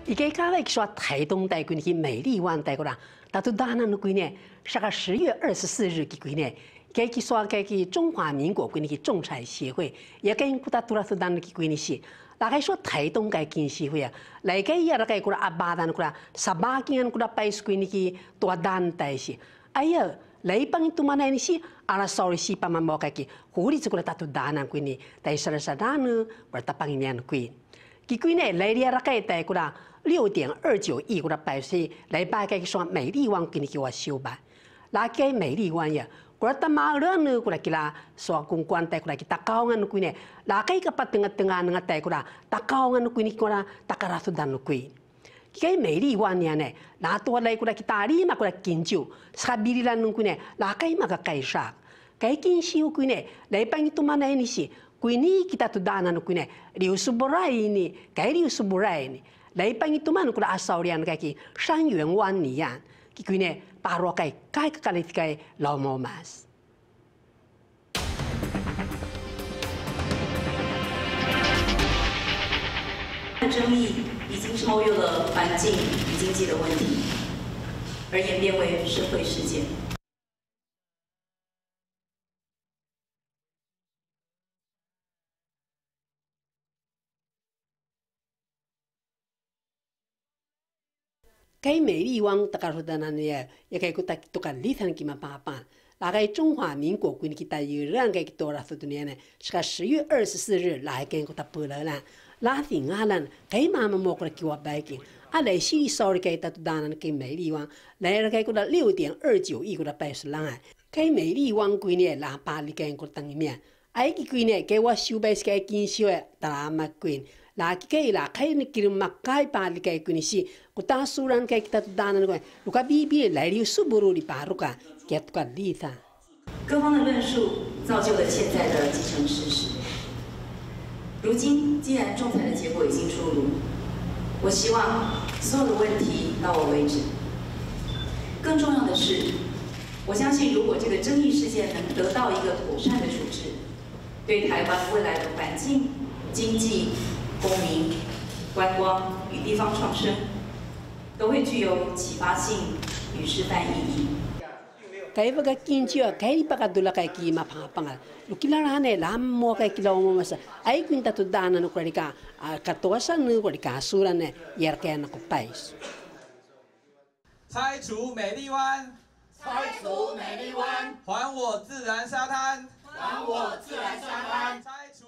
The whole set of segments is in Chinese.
伊个刚才说台东带过去美丽湾带过啦，但都当然的过呢，是个10月24日的过呢，该去说该去中华民国过去仲裁协会，也跟古达杜拉苏丹的过呢是，大概说台东该经协会啊，来个也大概过阿巴丹过啦，18件过啦拜过呢去多单带是，哎呀。来帮tu mana ini sih ala sorry si paman mau kaki huri tu kalau tatu dana kui ni tai sarasa dana bertapang ini an kui kui ni来dia rakai tai kura 6.29亿kura拜是来拜个说美丽湾给你给我修吧，拉个美丽湾呀。kura tamang rana kura kila so kung kuan tai kura kita kaungan kui ni la kai ka patengah-tengah dengan tai kura takaungan kui ni kura takarasu dan kui cái美丽湾呀呢，那多来过来去大理嘛过来研究，啥比例啦弄过呢？哪个嘛个介绍？cái研究过呢，来帮你多嘛那呢是，过年 kita tu dah nanu过呢，六十不来呢，cái六十不来呢，来帮你多嘛过来asal lian cái山原湾呢样，过呢把罗cái kali cái老毛mas。 争议已经超越了环境与经济的问题，而演变为社会事件。 该美丽湾大家说的那呢，也该个都个里头去嘛办办。大概中华民国归你去带有人个多了说的呢，是个10月24日来跟个他播了啦。拉丁阿兰，该妈妈莫个叫我白给，啊来西少的该他都当然给美丽湾，来了该个6.29亿个白是浪啊，该美丽湾归呢拉巴里该个当面，哎个归呢给我修白是该建设的，大马归。那cái là cái này kia mà cái ba cái cái này kita suran cái kita tu dana cái luka bibi来了suburu di paru ka kita tu kan lita。 各方的论述造就了现在的既成事实。如今既然仲裁的结果已经出炉，我希望所有的问题到我为止。更重要的是，我相信如果这个争议事件能得到一个妥善的处置，对台湾未来的环境、经济、公民、观光与地方创生，都会具有启发性与示范意义。 Kaya baga kincio, kaya baga dula kaya kima pangapanga. Lukilala ne lam mo kaya kilaw mo masa. Ay kwinta to dana no kwarika, katuasan no kwarika asuran ne yer kaya na kupais. 拆除美丽湾， 拆除美丽湾， 还我自然沙滩， 还我自然沙滩。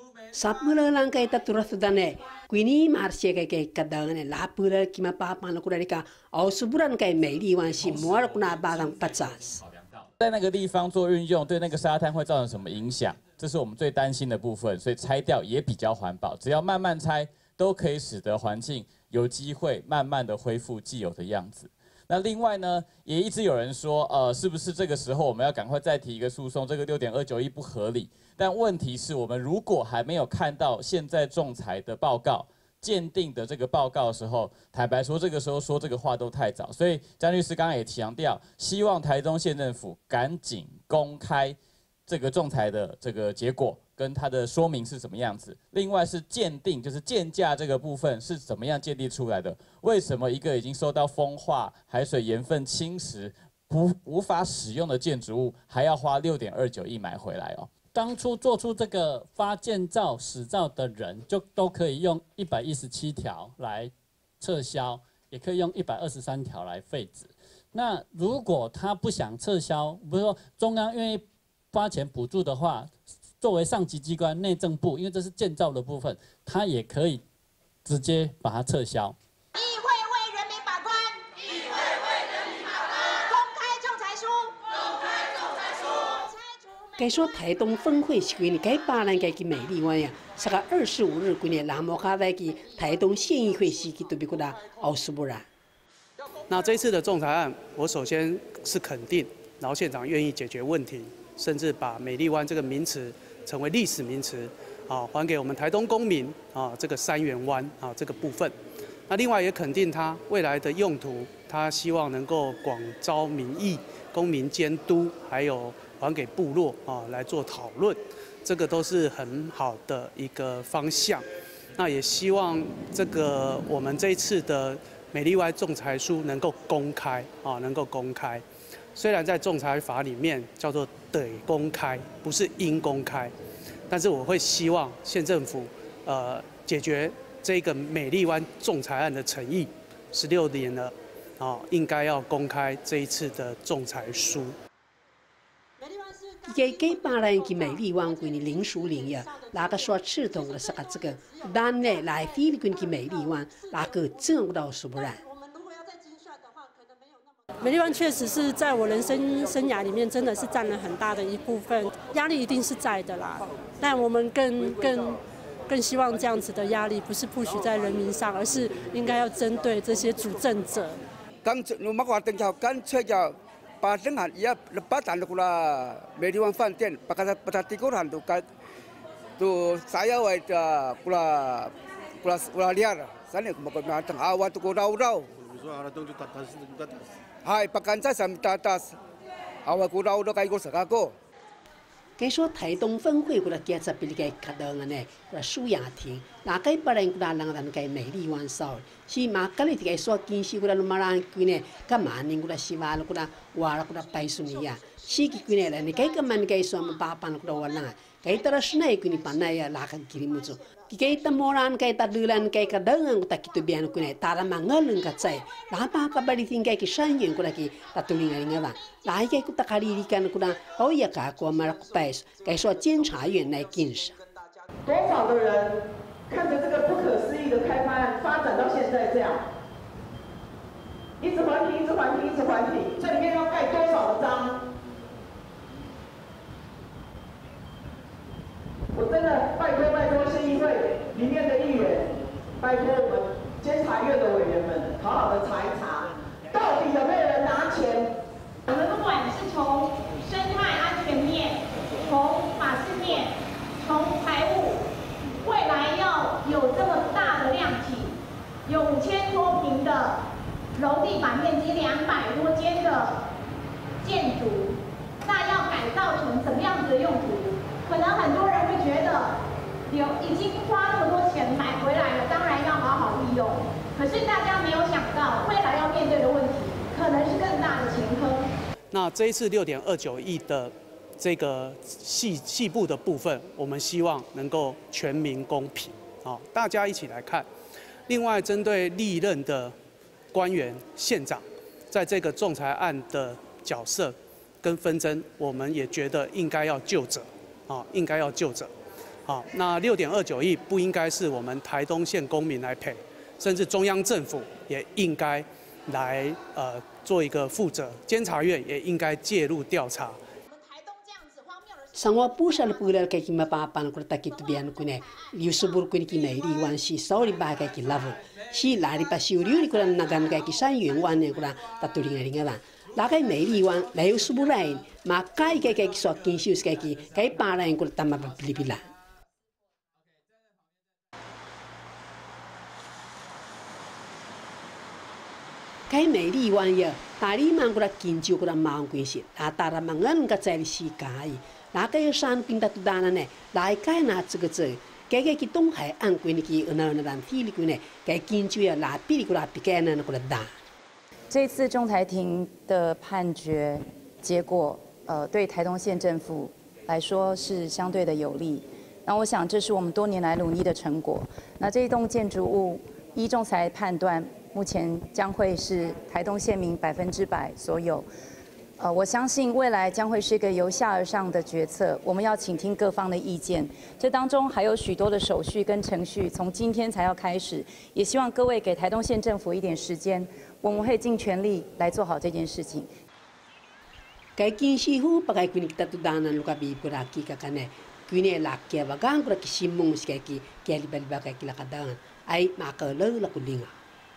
Sapula lang kay taturasudan eh. Quini marsya kay kadang ne lapula kima papan lo kurarika. Au suburan kay 美丽湾是muar kuna badang patsas。 在那个地方做运用，对那个沙滩会造成什么影响？这是我们最担心的部分，所以拆掉也比较环保。只要慢慢拆，都可以使得环境有机会慢慢的恢复既有的样子。 那另外呢，也一直有人说，是不是这个时候我们要赶快再提一个诉讼？这个6.29亿不合理。但问题是我们如果还没有看到现在仲裁的报告、鉴定的这个报告的时候，坦白说，这个时候说这个话都太早。所以江律师刚刚也强调，希望台中县政府赶紧公开这个仲裁的这个结果。 跟它的说明是什么样子？另外是鉴定，就是鉴价这个部分是怎么样鉴定出来的？为什么一个已经受到风化、海水盐分侵蚀、无法使用的建筑物，还要花6.29亿买回来哦？ 当初做出这个发建造、使造的人，就都可以用117条来撤销，也可以用123条来废止。那如果他不想撤销，比如说中央愿意发钱补助的话。 作为上级机关，内政部，因为这是建造的部分，它也可以直接把它撤销。 议会为人民把关， 议会为人民把关， 公开仲裁书， 公开仲裁书。 该说台东分会是归你该巴兰该去美丽湾呀，是个25日归你拉莫卡在去台东县议会时期都比过他奥斯布拉。 那这次的仲裁案，我首先是肯定，然后县长愿意解决问题，甚至把美丽湾这个名词。 成为历史名词，还给我们台东公民这个三元湾这个部分。那另外也肯定它未来的用途，它希望能够广招民意、公民监督，还有还给部落来做讨论，这个都是很好的一个方向。 那也希望这个我们这一次的美丽湾仲裁书能够公开啊，能够公开。虽然在仲裁法里面叫做得公开，不是应公开，但是我会希望县政府解决这个美丽湾仲裁案的诚意，16年了，应该要公开这一次的仲裁书。 给巴人给美丽湾归你林书林呀，那个说赤同的是个这个，但呢来菲律宾给美丽湾那个挣不到是不然。 美丽湾确实是在我人生涯里面真的是占了很大的一部分，压力一定是在的啦。但我们更希望这样子的压力不是push在人民上，而是应该要针对这些主政者。 刚马华登桥干脆叫把人汉也把咱的美丽湾饭店把它提高汉都saya wa kula liar sana kumakaw tang awa to ko raw hai pagkansa sa mitatas awa ko raw kay ko sa kako。 该说台东分会过来检查比例该卡到呢，过舒雅亭，那该把人过来让咱该美丽湾烧，是嘛？该里该说经济过来马兰过呢，干嘛呢？过来西瓦了过来瓦了过来白苏尼亚，是个过来了，你该干嘛？你该说么爸爸了过来瓦浪，该得了是哪个你把那呀拉开几里木子？该得moran该得lulan该个等个kita biar过来，大了嘛ngaleng个在，哪怕个把里听该个山原过来个，他都领个吧。哪一个kita kali ikan kuna oh ya ka ko mar kupais，该说监察院来监视。 多少的人看着这个不可思议的开发案发展到现在这样，一直环评，一直环评，一直环评，这里面要盖多少的章？我真的拜托县议会里面的议员，拜托我们监察院的委员们，好好的查一查，到底有没有人拿钱？ 我们不管是从生态安全面、从法制面、从财务，未来要有这么大的量体，有5000多坪的楼地板面积，200多间的建筑，那要改造成怎么样子的用途？可能很多人会觉得，已经花那么多钱买回来了，当然要好好利用。可是大家没有想到，未来要面对的问题，可能是更大的前坑。 那这一次6.29亿的这个细部的部分，我们希望能够全民公平，大家一起来看。另外，针对历任的官员、县长，在这个仲裁案的角色跟纷争，我们也觉得应该要就责，应该要就责。那6.29亿不应该是我们台东县公民来赔，甚至中央政府也应该来做一个负责，监察院也应该介入调查。 生活不是了不了，该去嘛爸爸那个大吉都边个呢，有时不个去美丽湾是少里巴该去 level， 是哪里把修理个那个该去山原湾那个啦，他都领个吧。那个美丽湾来有什么来？嘛该说研究该把人个他们不理啦。该美丽湾呀，大里曼个研究个忙关系，大了忙人个在里是该。那个山边的大呢，来该拿这个字，该去东海岸关的去那菲律宾呢，该研究呀，拉比里个拉比该那个大。 这次仲裁庭的判决结果，对台东县政府来说是相对的有利。那我想这是我们多年来努力的成果。那这一栋建筑物依仲裁判断，目前将会是台东县民100%所有。我相信未来将会是一个由下而上的决策，我们要倾听各方的意见，这当中还有许多的手续跟程序，从今天才要开始，也希望各位给台东县政府一点时间，我们会尽全力来做好这件事情。 该建师傅把该规定的当然如果比不拉基个呢，规定拉基把刚个新梦是该给里边把该拉个当，哎马个了了个领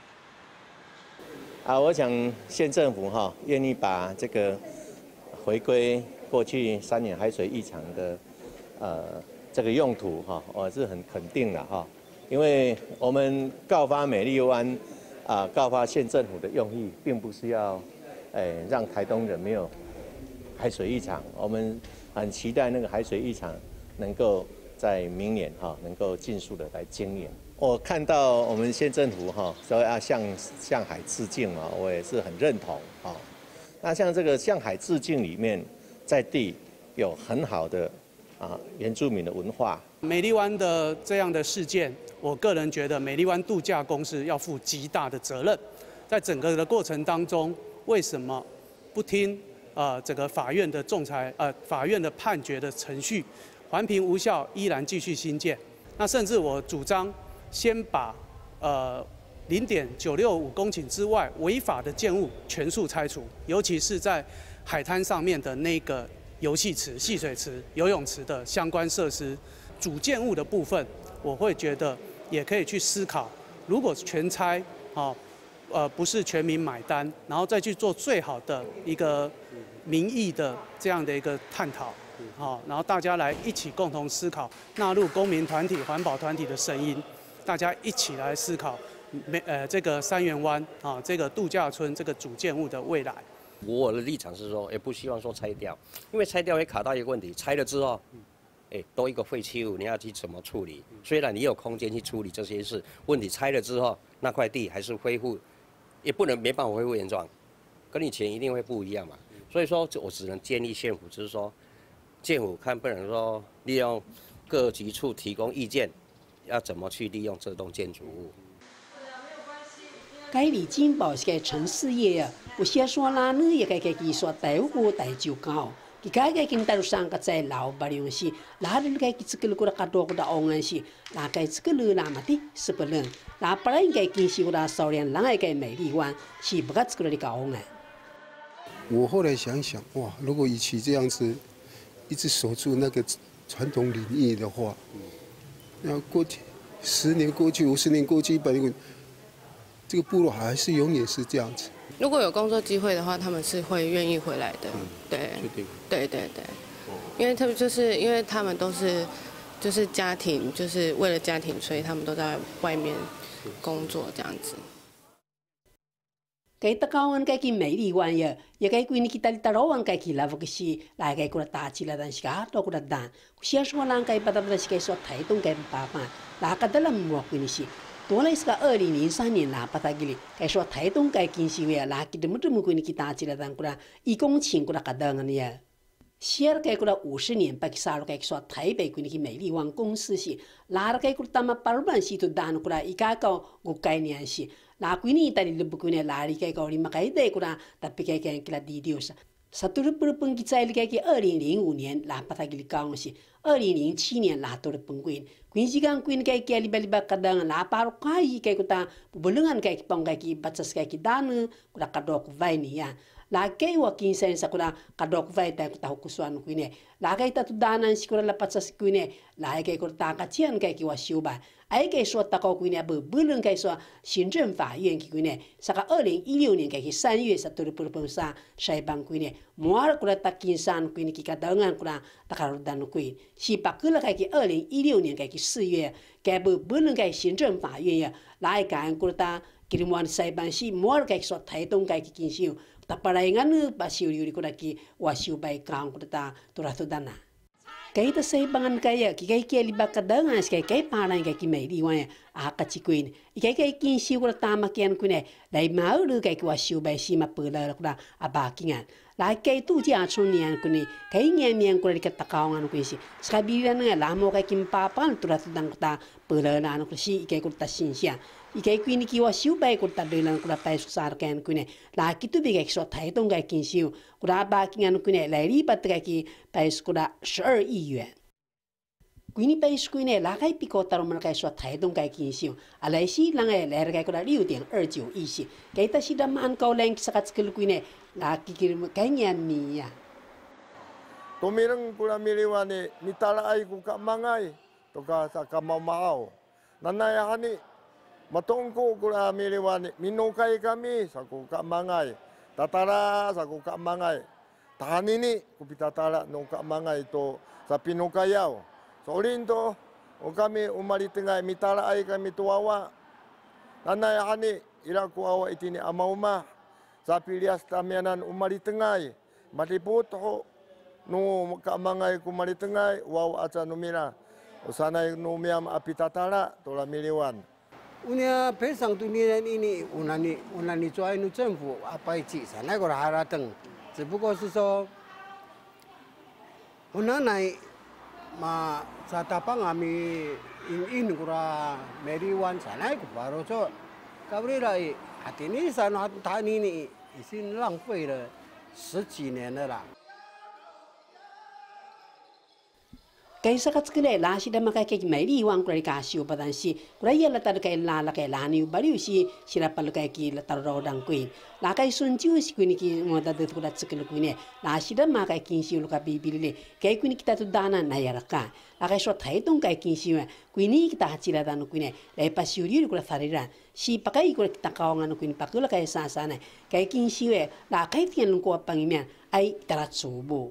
啊。 我想县政府愿意把这个回归过去3年海水浴场的这个用途我是很肯定的因为我们告发美丽湾告发县政府的用意，并不是要让台东人没有海水浴场，我们很期待那个海水浴场能够在明年能够尽速的来经营。 我看到我们县政府说要向海致敬嘛，我也是很认同那像这个向海致敬里面，在地有很好的原住民的文化。 美丽湾的这样的事件，我个人觉得美丽湾度假公司要负极大的责任。在整个的过程当中，为什么不听整个法院的法院的判决的程序，环评无效，依然继续兴建？那甚至我主张先把0.965公顷之外违法的建物全数拆除，尤其是在海滩上面的那个游戏池、戏水池、游泳池的相关设施，主建物的部分，我会觉得也可以去思考，如果全拆，不是全民买单，然后再去做最好的一个民意的这样的一个探讨，然后大家来一起共同思考，纳入公民团体、环保团体的声音，大家一起来思考，这个三元湾这个度假村这个主建物的未来。 我的立场是说，也不希望说拆掉，因为拆掉会卡到一个问题，拆了之后，多一个废弃物，你要去怎么处理？虽然你有空间去处理这些事，问题拆了之后，那块地还是恢复，也没办法恢复原状，跟以前一定会不一样嘛。所以说，我只能建议县府，就是说，县府看不能说利用各局处提供意见，要怎么去利用这栋建筑物。 该里金宝是个城市业啊，有些说啦呢也该技术大屋大就高，佢该跟大陆上个在老巴用是，哪里该这个个多个的昂安是，哪该这个了那么的是不能，哪不然该跟是个少年人爱该美丽湾是不个这个的高昂啊。 我后来想想，哇，如果与其这样子一直守住那个传统领域的话，那过去10年过去、50年过去、100年过去，这个部落还是永远是这样子。 如果有工作机会的话，他们是会愿意回来的。对，对，因为他们就是因为他们都是就是家庭，就是为了家庭，所以他们都在外面工作这样子。 该大高安该去美丽湾呀，也该归你去大老湾该去拉夫个是来该过来打起来，但是个都过来打。先说人该把他们是该说台东该爸爸，哪个的人莫归你是。多来是个2003年啦，把他给你，该说台东该建设呀，哪个这么归你去打起来，但过来1公顷过来个等个呀。现在该过来50年，把啥该说台北归你去美丽湾公司是，哪个该过来他们8万是都打过来，一家搞5概念是。那归你但你不归你哪里该搞你嘛该得过来，但别该给他低调是。Satu perpeng kita lagi 2005年啦，把它给讲是2007年啦，都是崩溃。Kunci kuin kaya liba kadang la paru kai kaya kuta bulungan kaya pang kaya batas kaya dana kuda kadok vai ni ya. La kaya wakin sen sa kuda kadok vai ta kuta hukusuan kuine. La kaya ta tu dana si kuda la batas kuine. La kaya kuda kacian kaya wasiu ba. Ai kaya说大高规呢，不论该说行政法院规呢，啥个2016年该3月1日不上裁判规呢，摩尔过来打金山规呢，给个档案过来打卡罗丹规，是把过来该2016年该4月，该不论该行政法院呀，来干过来打，给你们裁判是摩尔该说台东该进行，打把来个呢把修理过来给我修白干过来打，多拉多单呐。Kaya ta sa ibangan kaya, kaya liba kadangan, kaya parang kaya mailiwan, akachikuin. Kaya kinsi ko tama kian ko ne, dahil maulu kaya kiwasiw ba si mapula ko na abakingan. Lahat kaya ito di atsun niyan ko ne, kaya niyan ko na katakawangan ko si. Sa kabilan nga, lamo kaya kimpapan, tulat ng kata pula na ko si, kaya ko tasin siya. Ikay ko inikiwasiw ba ko tadilan ko na tayo sa sarkan ko ne. Lahat ito bigay ko sa tayo tong kaya kinsiw. Kura abakingan ko ne, lailipat kaya ki tayo ko na 12亿元。Kini pa isko ne lakay piko taro man kay so taidong kay kinsiyo. Alay si lang ay ler kay ko na 6.29亿si. Kay ta si damaan kau lang sa katskil ko ne lakikirim kanya niya. Tumirang kula miliwani mitalaay ko ka mangay to ka sa kamamao. Nanayahani matongko kula miliwani minukay kami sa ko ka mangay. Tatara sa ko ka mangay. Tahanini kupitatala nung ka mangay to sa pinukayaw. So ulin to, o kami umalitengay, mitala ay kami tuwawa. Nanayakani, ilang kuwawa itini amauma. Sa pilias tamianan umalitengay. Matiput ko, nung kaamangay kumalitengay, wawa at sa numira. Usanay numiam apitatala tola miliwan. Unia pesang dunia ini unani抓因政府摆起上那个还拉等，只不过是说，我那来嘛，在大邦阿米因个啦，美丽湾上那个巴罗说，搞不来，阿天尼山那他尼已经浪费了10几年了啦。 kay sakat sekali lah si dah makai kek meli wang kurai kasih upadan si kurai ya latar kay la ni baliu si sila palu kay ki latar rodang kuin la kay sunju si kuin ki ngoda de kurat sekali kuin la si dah makai kinsi ulu kapi bili kay kuin kita tu dana na ya raka la kay so thai tong kay kinsi kuin kita hacila dan kuin la pas yuri kurat thariran si pakai kurat kita kawangan kuin pakula kay sana kay kinsi la kay tian ko pangimian ai tarat subuh.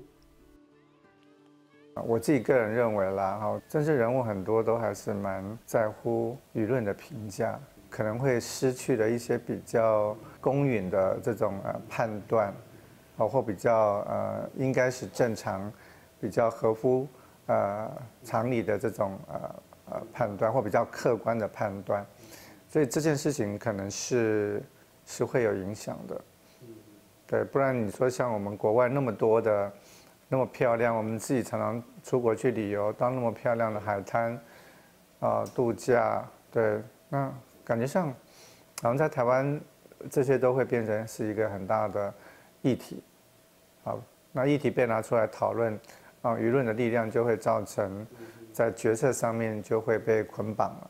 我自己个人认为啦，政治人物很多都还是蛮在乎舆论的评价，可能会失去了一些比较公允的这种判断，或比较应该是正常、比较合乎常理的这种判断，或比较客观的判断，所以这件事情可能是会有影响的，对，不然你说像我们国外那么多的。 那么漂亮，我们自己常常出国去旅游，到那么漂亮的海滩，度假，对，那感觉上，好像在台湾，这些都会变成是一个很大的议题，好，那议题被拿出来讨论，舆论的力量就会造成，在决策上面就会被捆绑了。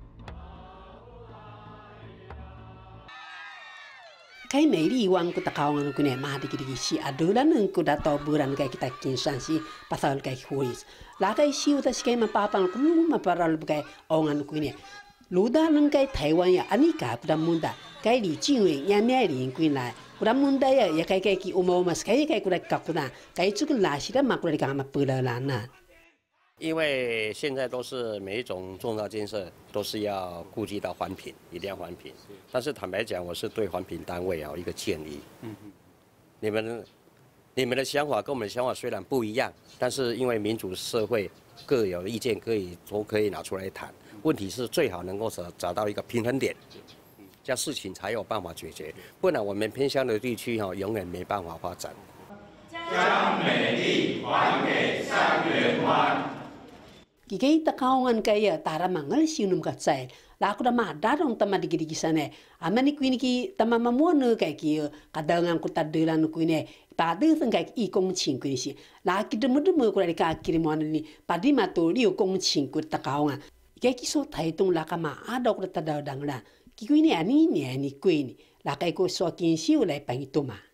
kay meli wang ko takawangan ko ne mahadi kidi si adulan ng ko dato buran kay kita kinsan si pasal kay huis la kay si uta si kay mapapang ko maparal kay ongan ko ne luda ng kay Taiwan ya anika kuda munda kay li jinwe ya meli ko na kuda munda ya kay ki umomas kay kuda kakuna kay chukul la si da makula ka mapula la na 因为现在都是每一种重大建设都是要顾及到环评，一定要环评。但是坦白讲，我是对环评单位一个建议。你们的想法跟我们的想法虽然不一样，但是因为民主社会各有意见，都可以拿出来谈。问题是最好能够找到一个平衡点，这样事情才有办法解决。不然我们偏乡的地区永远没办法发展。 将美丽还给三元湾。 Kikay takawangan kaya tara mangal sinum katsay. Lako na madarong tama digirigisane. Amani kuini ki tama mamuano kay ki kadangan ko tadilan kuini. Padang kay ikong ching kuini si. Laki demo ko ka kirimuan ni padima to liu kong ching ko takawangan. Kay ki so taitong laka maadaw ko tadaw dangla. Kikuini ani kuini. Lakay ko so kinsi ulay pangituma.